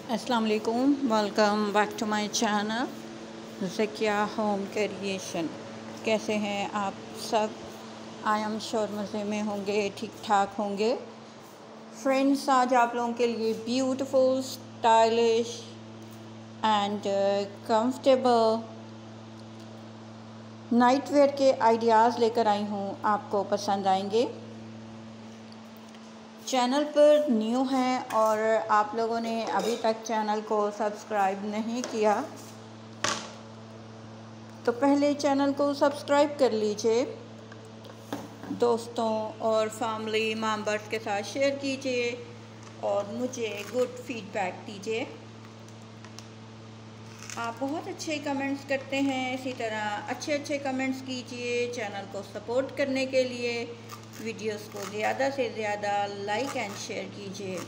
अस्सलाम वालेकुम, welcome back to my channel Zakia Home Creation. कैसे हैं आप सब? आई एम श्योर मज़े में होंगे, ठीक ठाक होंगे। फ्रेंड्स, आज आप लोगों के लिए beautiful, stylish and comfortable night wear के आइडियाज़ लेकर आई हूँ, आपको पसंद आएंगे। चैनल पर न्यू हैं और आप लोगों ने अभी तक चैनल को सब्सक्राइब नहीं किया तो पहले चैनल को सब्सक्राइब कर लीजिए, दोस्तों और फैमिली मेंबर्स के साथ शेयर कीजिए और मुझे गुड फीडबैक दीजिए। आप बहुत अच्छे कमेंट्स करते हैं, इसी तरह अच्छे कमेंट्स कीजिए। चैनल को सपोर्ट करने के लिए वीडियोस को ज़्यादा से ज़्यादा लाइक एंड शेयर कीजिए।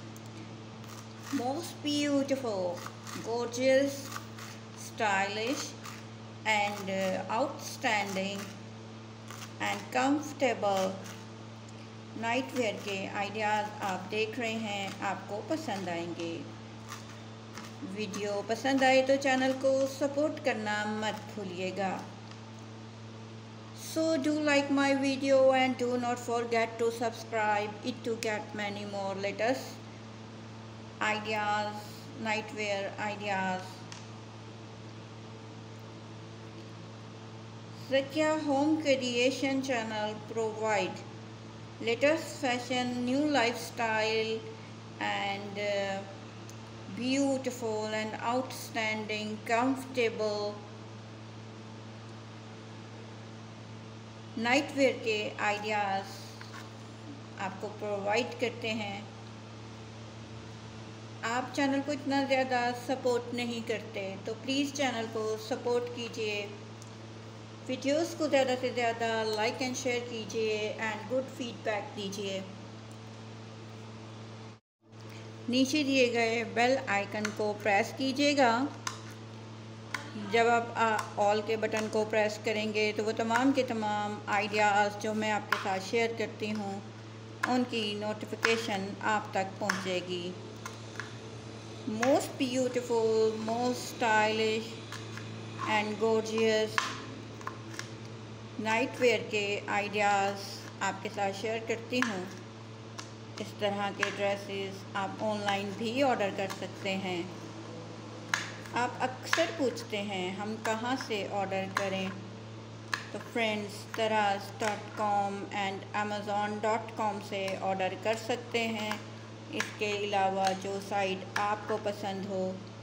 Most beautiful, gorgeous, stylish and outstanding and comfortable night wear के आइडियाज़ आप देख रहे हैं, आपको पसंद आएंगे। वीडियो पसंद आए तो चैनल को सपोर्ट करना मत भूलिएगा। So do like my video and do not forget to subscribe it to get many more latest ideas, nightwear ideas. Zakia Home Creation channel provide latest fashion, new lifestyle and beautiful and outstanding comfortable night wear के ideas आपको provide करते हैं। आप channel को इतना ज़्यादा support नहीं करते तो प्लीज़ चैनल को सपोर्ट कीजिए, वीडियोस को ज़्यादा से ज़्यादा लाइक एंड शेयर कीजिए एंड गुड फीडबैक दीजिए। नीचे दिए गए बेल आइकन को प्रेस कीजिएगा। जब आप ऑल के बटन को प्रेस करेंगे तो वो तमाम के तमाम आइडियाज़ जो मैं आपके साथ शेयर करती हूँ उनकी नोटिफिकेशन आप तक पहुँचेगी। Most beautiful, most stylish and gorgeous night wear के आइडियाज़ आपके साथ शेयर करती हूँ। इस तरह के ड्रेसेस आप ऑनलाइन भी ऑर्डर कर सकते हैं। आप अक्सर पूछते हैं हम कहाँ से ऑर्डर करें, तो फ्रेंड्स Taraz.com एंड Amazon.com से ऑर्डर कर सकते हैं। इसके अलावा जो साइट आपको पसंद हो